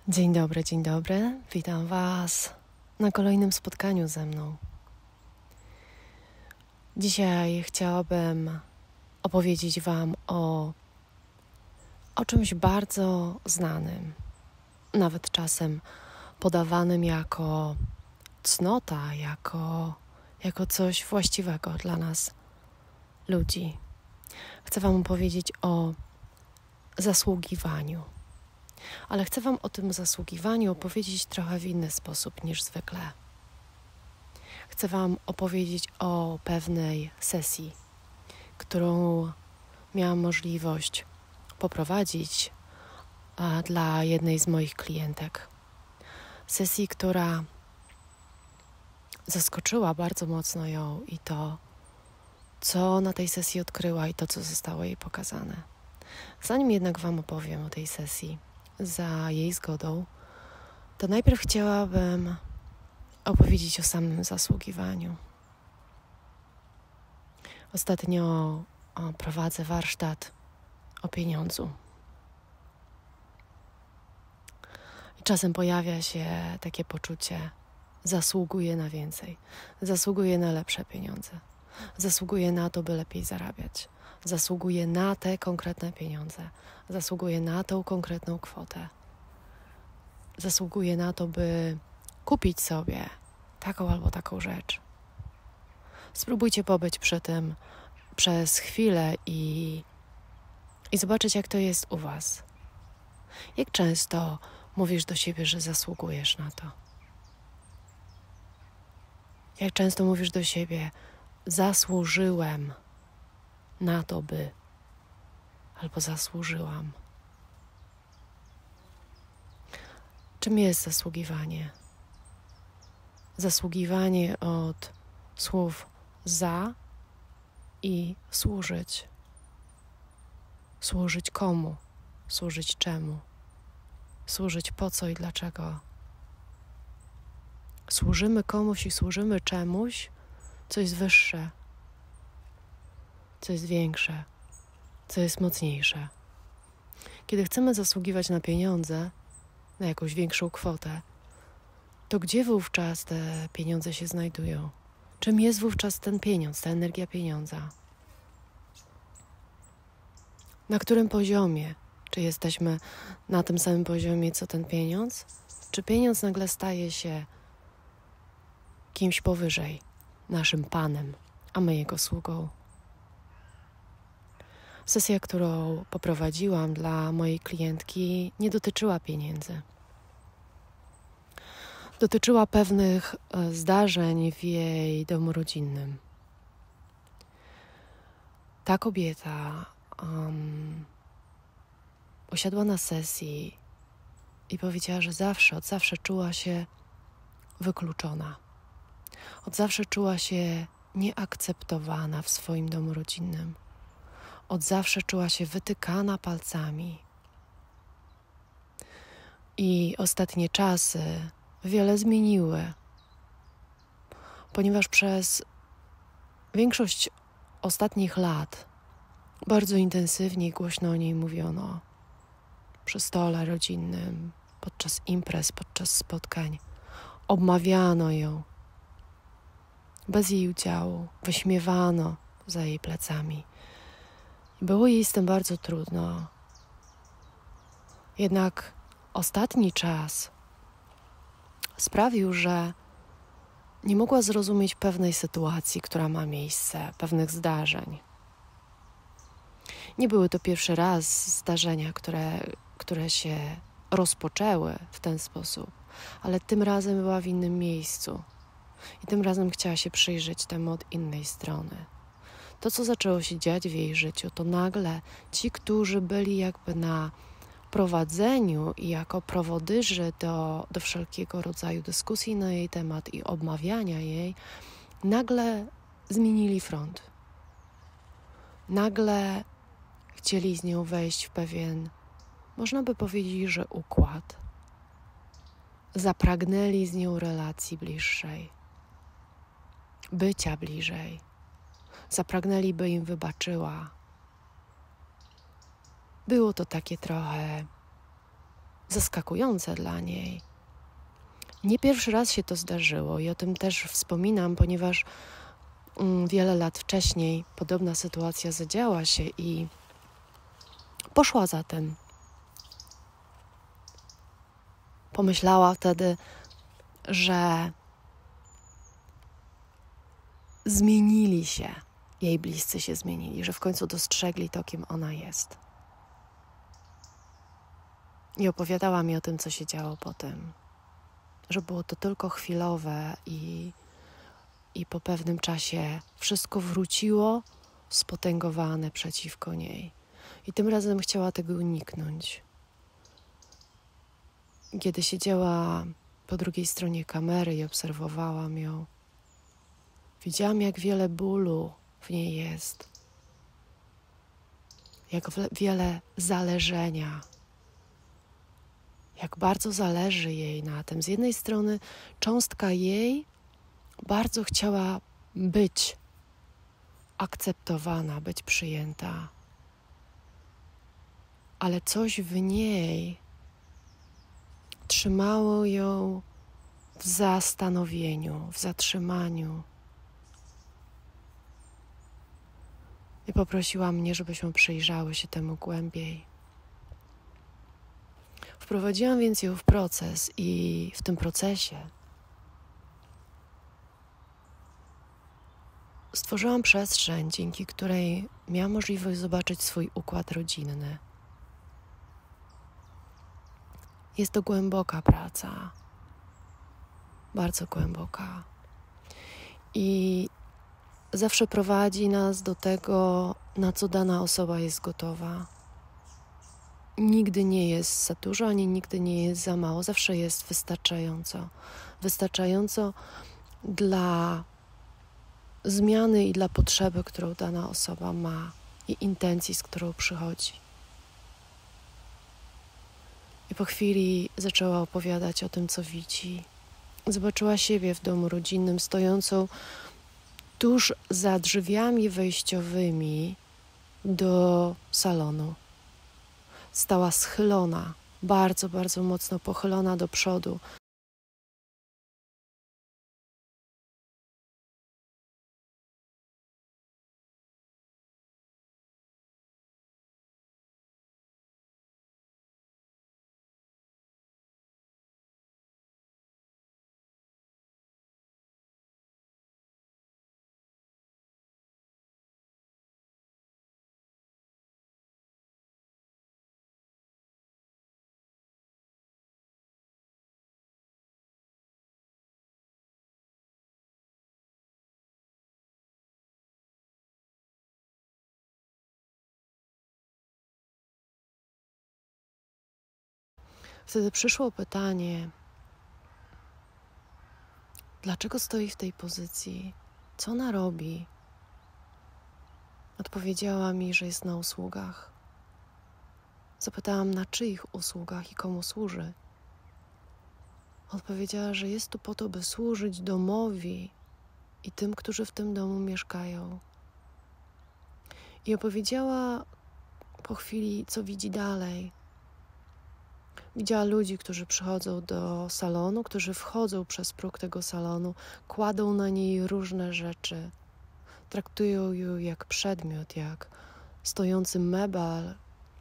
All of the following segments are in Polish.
Dzień dobry. Witam Was na kolejnym spotkaniu ze mną. Dzisiaj chciałabym opowiedzieć Wam o czymś bardzo znanym, nawet czasem podawanym jako cnota, jako coś właściwego dla nas, ludzi. Chcę Wam opowiedzieć o zasługiwaniu. Ale chcę Wam o tym zasługiwaniu opowiedzieć trochę w inny sposób niż zwykle. Chcę Wam opowiedzieć o pewnej sesji, którą miałam możliwość poprowadzić dla jednej z moich klientek. Sesji, która zaskoczyła bardzo mocno ją i to, co na tej sesji odkryła i to, co zostało jej pokazane. Zanim jednak Wam opowiem o tej sesji, za jej zgodą, to najpierw chciałabym opowiedzieć o samym zasługiwaniu. Ostatnio prowadzę warsztat o pieniądzu. I czasem pojawia się takie poczucie: zasługuję na więcej, zasługuję na lepsze pieniądze, zasługuję na to, by lepiej zarabiać, zasługuję na te konkretne pieniądze, zasługuję na tą konkretną kwotę, zasługuję na to, by kupić sobie taką albo taką rzecz. Spróbujcie pobyć przy tym przez chwilę i zobaczyć, jak to jest u Was. Jak często mówisz do siebie, że zasługujesz na to? Jak często mówisz do siebie: zasłużyłem na to, by, albo zasłużyłam. Czym jest zasługiwanie? Zasługiwanie od słów za i służyć. Służyć komu? Służyć czemu? Służyć po co i dlaczego? Służymy komuś i służymy czemuś, co jest wyższe, co jest większe, co jest mocniejsze. Kiedy chcemy zasługiwać na pieniądze, na jakąś większą kwotę, to gdzie wówczas te pieniądze się znajdują? Czym jest wówczas ten pieniądz, ta energia pieniądza? Na którym poziomie? Czy jesteśmy na tym samym poziomie, co ten pieniądz? Czy pieniądz nagle staje się kimś powyżej, naszym Panem, a my Jego sługą? Sesja, którą poprowadziłam dla mojej klientki, nie dotyczyła pieniędzy. Dotyczyła pewnych zdarzeń w jej domu rodzinnym. Ta kobieta usiadła na sesji i powiedziała, że od zawsze czuła się wykluczona. Od zawsze czuła się nieakceptowana w swoim domu rodzinnym. Od zawsze czuła się wytykana palcami. I ostatnie czasy wiele zmieniły, ponieważ przez większość ostatnich lat bardzo intensywnie i głośno o niej mówiono przy stole rodzinnym, podczas imprez, podczas spotkań. Obmawiano ją bez jej udziału, wyśmiewano za jej plecami. Było jej z tym bardzo trudno. Jednak ostatni czas sprawił, że nie mogła zrozumieć pewnej sytuacji, która ma miejsce, pewnych zdarzeń. Nie były to pierwszy raz zdarzenia, które się rozpoczęły w ten sposób, ale tym razem była w innym miejscu i tym razem chciała się przyjrzeć temu od innej strony. To, co zaczęło się dziać w jej życiu, to nagle ci, którzy byli jakby na prowadzeniu i jako prowodyrzy do wszelkiego rodzaju dyskusji na jej temat i obmawiania jej, nagle zmienili front. Nagle chcieli z nią wejść w pewien, można by powiedzieć, że układ. Zapragnęli z nią relacji bliższej, bycia bliżej. Zapragnęli, by im wybaczyła. Było to takie trochę zaskakujące dla niej. Nie pierwszy raz się to zdarzyło i o tym też wspominam, ponieważ wiele lat wcześniej podobna sytuacja zadziała się i poszła za tym. Pomyślała wtedy, że zmienili się, jej bliscy się zmienili, że w końcu dostrzegli to, kim ona jest. I opowiadała mi o tym, co się działo potem, że było to tylko chwilowe i po pewnym czasie wszystko wróciło spotęgowane przeciwko niej. I tym razem chciała tego uniknąć. Kiedy siedziała po drugiej stronie kamery i obserwowałam ją, widziałam, jak wiele bólu w niej jest, jak wiele zależenia, jak bardzo zależy jej na tym. Z jednej strony cząstka jej bardzo chciała być akceptowana, być przyjęta, ale coś w niej trzymało ją w zastanowieniu, w zatrzymaniu. I poprosiła mnie, żebyśmy przyjrzały się temu głębiej. Wprowadziłam więc ją w proces i w tym procesie stworzyłam przestrzeń, dzięki której miałam możliwość zobaczyć swój układ rodzinny. Jest to głęboka praca, bardzo głęboka i zawsze prowadzi nas do tego, na co dana osoba jest gotowa. Nigdy nie jest za dużo, ani nigdy nie jest za mało. Zawsze jest wystarczająco. Wystarczająco dla zmiany i dla potrzeby, którą dana osoba ma i intencji, z którą przychodzi. I po chwili zaczęła opowiadać o tym, co widzi. Zobaczyła siebie w domu rodzinnym, stojącą tuż za drzwiami wejściowymi do salonu. Stała schylona, bardzo, bardzo mocno pochylona do przodu. Wtedy przyszło pytanie, dlaczego stoi w tej pozycji? Co ona robi? Odpowiedziała mi, że jest na usługach. Zapytałam, na czyich usługach i komu służy. Odpowiedziała, że jest tu po to, by służyć domowi i tym, którzy w tym domu mieszkają. I opowiedziała po chwili, co widzi dalej. Widziała ludzi, którzy przychodzą do salonu, którzy wchodzą przez próg tego salonu, kładą na niej różne rzeczy. Traktują ją jak przedmiot, jak stojący mebel,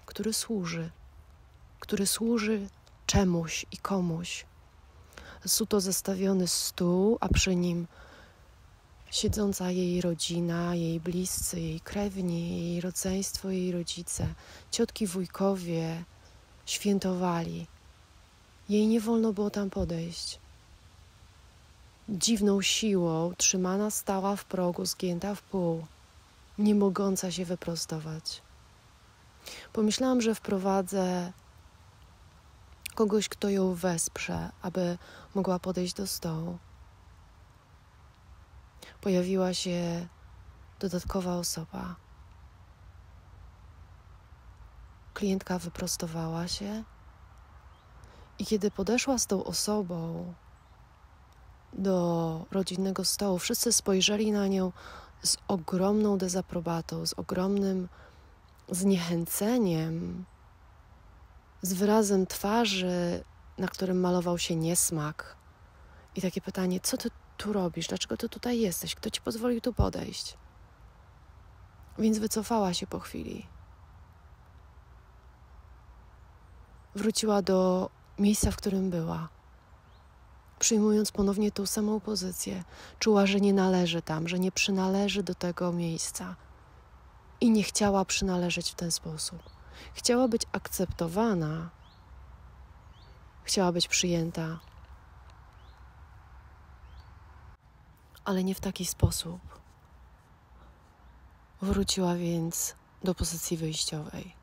który służy czemuś i komuś. Suto zestawiony stół, a przy nim siedząca jej rodzina, jej bliscy, jej krewni, jej rodzeństwo, jej rodzice, ciotki, wujkowie świętowali. Jej nie wolno było tam podejść. Dziwną siłą trzymana stała w progu, zgięta w pół, nie mogąca się wyprostować. Pomyślałam, że wprowadzę kogoś, kto ją wesprze, aby mogła podejść do stołu. Pojawiła się dodatkowa osoba. Klientka wyprostowała się i kiedy podeszła z tą osobą do rodzinnego stołu, wszyscy spojrzeli na nią z ogromną dezaprobatą, z ogromnym zniechęceniem, z wyrazem twarzy, na którym malował się niesmak. I takie pytanie, co ty tu robisz? Dlaczego ty tutaj jesteś? Kto ci pozwolił tu podejść? Więc wycofała się po chwili. Wróciła do miejsca, w którym była. Przyjmując ponownie tą samą pozycję, czuła, że nie należy tam, że nie przynależy do tego miejsca. I nie chciała przynależeć w ten sposób. Chciała być akceptowana, chciała być przyjęta, ale nie w taki sposób. Wróciła więc do pozycji wyjściowej.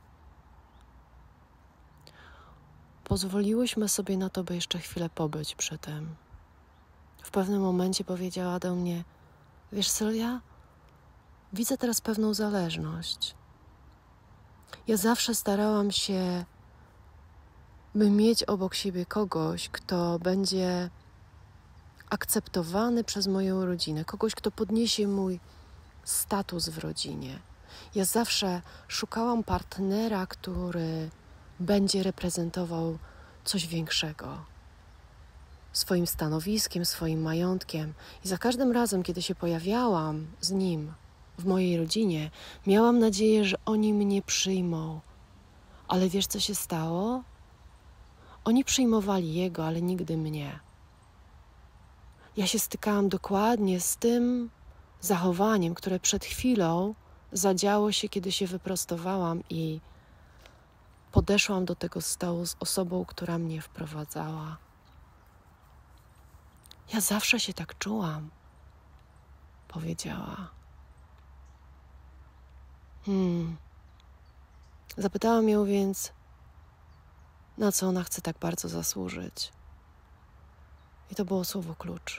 Pozwoliłyśmy sobie na to, by jeszcze chwilę pobyć przy tym. W pewnym momencie powiedziała do mnie: wiesz, Sylwia, widzę teraz pewną zależność. Ja zawsze starałam się, by mieć obok siebie kogoś, kto będzie akceptowany przez moją rodzinę, kogoś, kto podniesie mój status w rodzinie. Ja zawsze szukałam partnera, który będzie reprezentował coś większego. Swoim stanowiskiem, swoim majątkiem. I za każdym razem, kiedy się pojawiałam z nim w mojej rodzinie, miałam nadzieję, że oni mnie przyjmą. Ale wiesz, co się stało? Oni przyjmowali jego, ale nigdy mnie. Ja się stykałam dokładnie z tym zachowaniem, które przed chwilą zadziało się, kiedy się wyprostowałam i podeszłam do tego stołu z osobą, która mnie wprowadzała. Ja zawsze się tak czułam, powiedziała. Zapytałam ją więc, na co ona chce tak bardzo zasłużyć. I to było słowo klucz.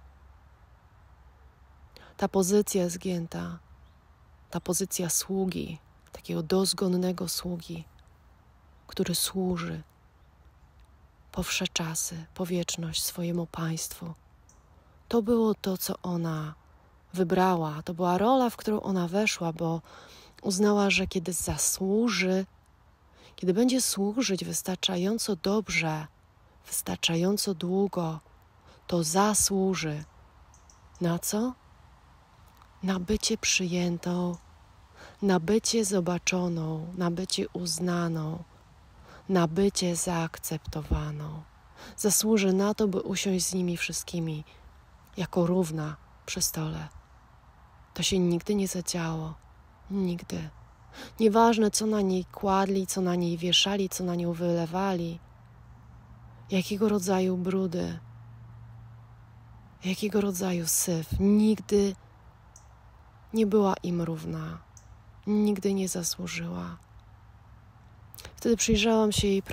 Ta pozycja zgięta, ta pozycja sługi, takiego dozgonnego sługi, który służy po wsze czasy, po wieczność swojemu państwu. To było to, co ona wybrała. To była rola, w którą ona weszła, bo uznała, że kiedy zasłuży, kiedy będzie służyć wystarczająco dobrze, wystarczająco długo, to zasłuży. Na co? Na bycie przyjętą, na bycie zobaczoną, na bycie uznaną, na bycie zaakceptowaną. Zasłuży na to, by usiąść z nimi wszystkimi jako równa przy stole. To się nigdy nie zadziało. Nigdy. Nieważne, co na niej kładli, co na niej wieszali, co na nią wylewali, jakiego rodzaju brudy, jakiego rodzaju syf. Nigdy nie była im równa. Nigdy nie zasłużyła. Wtedy przyjrzałam się jej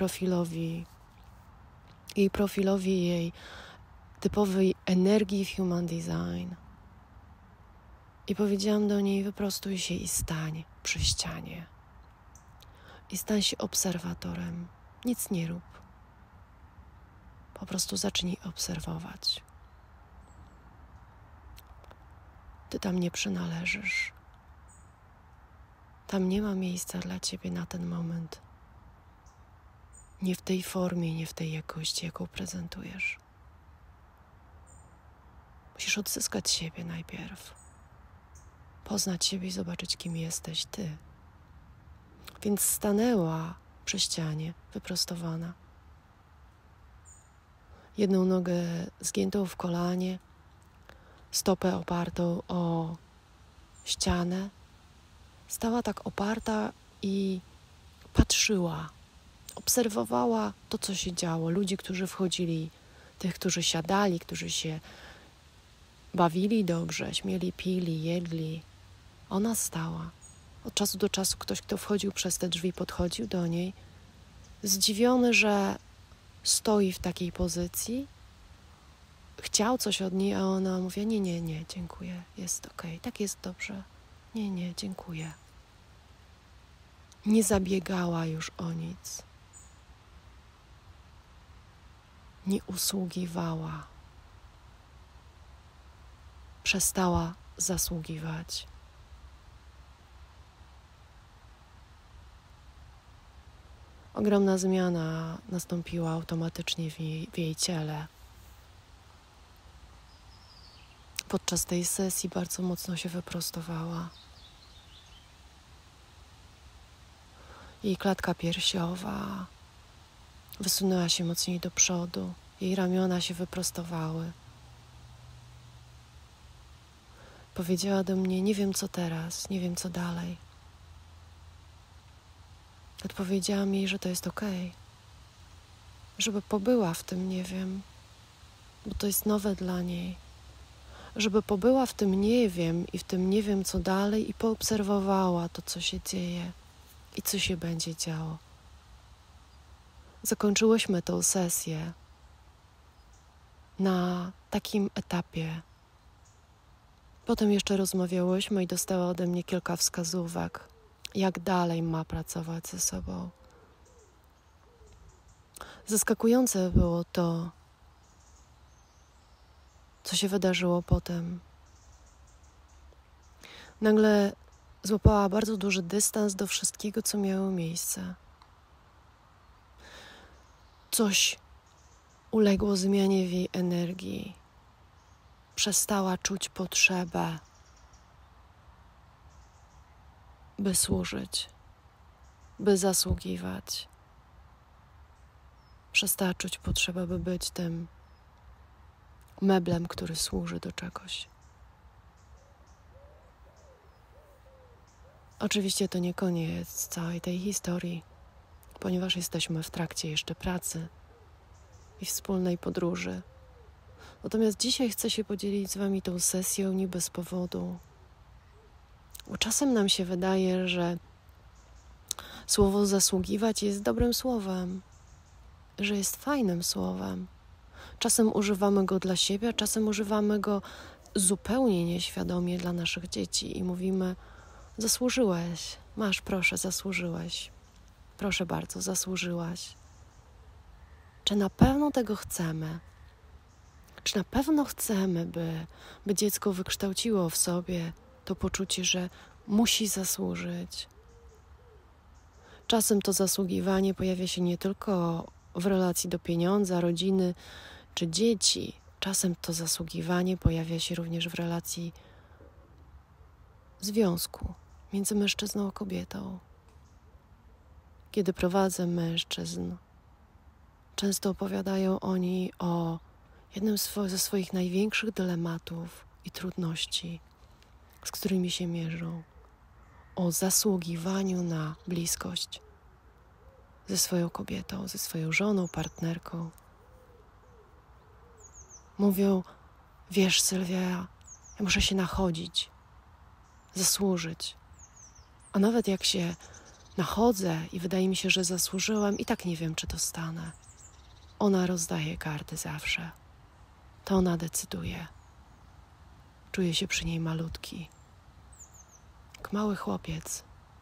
profilowi jej typowej energii w Human Design. I powiedziałam do niej: wyprostuj się i stań przy ścianie. I stań się obserwatorem. Nic nie rób. Po prostu zacznij obserwować. Ty tam nie przynależysz. Tam nie ma miejsca dla ciebie na ten moment. Nie w tej formie, nie w tej jakości, jaką prezentujesz. Musisz odzyskać siebie najpierw. Poznać siebie i zobaczyć, kim jesteś ty. Więc stanęła przy ścianie, wyprostowana. Jedną nogę zgiętą w kolanie, stopę opartą o ścianę. Stała tak oparta i patrzyła. Obserwowała to, co się działo. Ludzi, którzy wchodzili, tych, którzy siadali, którzy się bawili dobrze, śmieli, pili, jedli. Ona stała. Od czasu do czasu ktoś, kto wchodził przez te drzwi, podchodził do niej, zdziwiony, że stoi w takiej pozycji. Chciał coś od niej, a ona mówi: nie, dziękuję, jest okej, tak jest dobrze. Nie, dziękuję. Nie zabiegała już o nic. Nie usługiwała. Przestała zasługiwać. Ogromna zmiana nastąpiła automatycznie w jej ciele. Podczas tej sesji bardzo mocno się wyprostowała. Jej klatka piersiowa wysunęła się mocniej do przodu. Jej ramiona się wyprostowały. Powiedziała do mnie: nie wiem co teraz, nie wiem co dalej. Odpowiedziałam jej, że to jest okej. Żeby pobyła w tym nie wiem, bo to jest nowe dla niej. Żeby pobyła w tym nie wiem i w tym nie wiem co dalej i poobserwowała to, co się dzieje i co się będzie działo. Zakończyłyśmy tę sesję na takim etapie. Potem jeszcze rozmawiałyśmy i dostała ode mnie kilka wskazówek, jak dalej ma pracować ze sobą. Zaskakujące było to, co się wydarzyło potem. Nagle złapała bardzo duży dystans do wszystkiego, co miało miejsce. Coś uległo zmianie w jej energii. Przestała czuć potrzebę, by służyć, by zasługiwać. Przestała czuć potrzebę, by być tym meblem, który służy do czegoś. Oczywiście to nie koniec całej tej historii, ponieważ jesteśmy w trakcie jeszcze pracy i wspólnej podróży. Natomiast dzisiaj chcę się podzielić z Wami tą sesją nie bez powodu. Bo czasem nam się wydaje, że słowo zasługiwać jest dobrym słowem, że jest fajnym słowem. Czasem używamy go dla siebie, a czasem używamy go zupełnie nieświadomie dla naszych dzieci i mówimy: zasłużyłeś, masz, proszę, zasłużyłeś. Proszę bardzo, zasłużyłaś. Czy na pewno tego chcemy? Czy na pewno chcemy, by dziecko wykształciło w sobie to poczucie, że musi zasłużyć? Czasem to zasługiwanie pojawia się nie tylko w relacji do pieniądza, rodziny czy dzieci. Czasem to zasługiwanie pojawia się również w relacji związku między mężczyzną a kobietą. Kiedy prowadzę mężczyzn, często opowiadają oni o jednym ze swoich największych dylematów i trudności, z którymi się mierzą. O zasługiwaniu na bliskość ze swoją kobietą, ze swoją żoną, partnerką. Mówią: wiesz, Sylwia, ja muszę się nachodzić, zasłużyć. A nawet jak się nachodzę i wydaje mi się, że zasłużyłam, i tak nie wiem, czy dostanę. Ona rozdaje karty zawsze. To ona decyduje. Czuję się przy niej malutki. Jak mały chłopiec.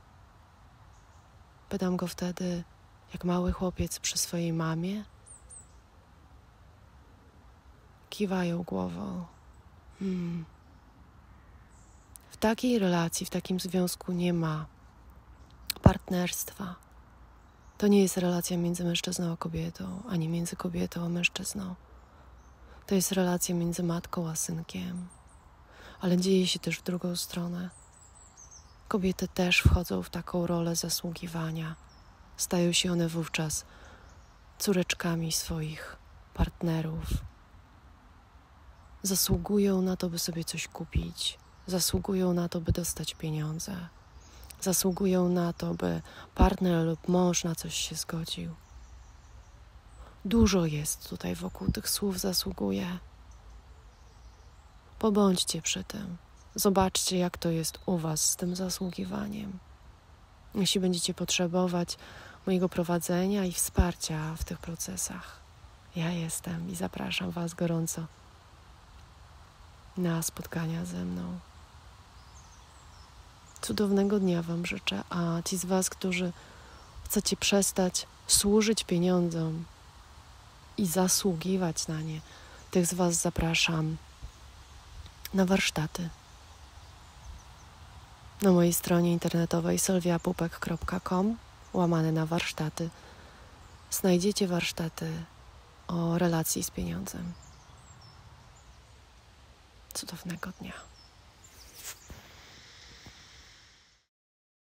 Pytam go wtedy, jak mały chłopiec przy swojej mamie. Kiwają głową. W takiej relacji, w takim związku nie ma partnerstwa. To nie jest relacja między mężczyzną a kobietą, ani między kobietą a mężczyzną. To jest relacja między matką a synkiem. Ale dzieje się też w drugą stronę. Kobiety też wchodzą w taką rolę zasługiwania. Stają się one wówczas córeczkami swoich partnerów. Zasługują na to, by sobie coś kupić. Zasługują na to, by dostać pieniądze. Zasługują na to, by partner lub mąż na coś się zgodził. Dużo jest tutaj wokół tych słów zasługuje. Pobądźcie przy tym. Zobaczcie, jak to jest u Was z tym zasługiwaniem. Jeśli będziecie potrzebować mojego prowadzenia i wsparcia w tych procesach, ja jestem i zapraszam Was gorąco na spotkania ze mną. Cudownego dnia Wam życzę, a ci z Was, którzy chcecie przestać służyć pieniądzom i zasługiwać na nie, tych z Was zapraszam na warsztaty. Na mojej stronie internetowej sylwiapupek.com / na warsztaty znajdziecie warsztaty o relacji z pieniądzem. Cudownego dnia.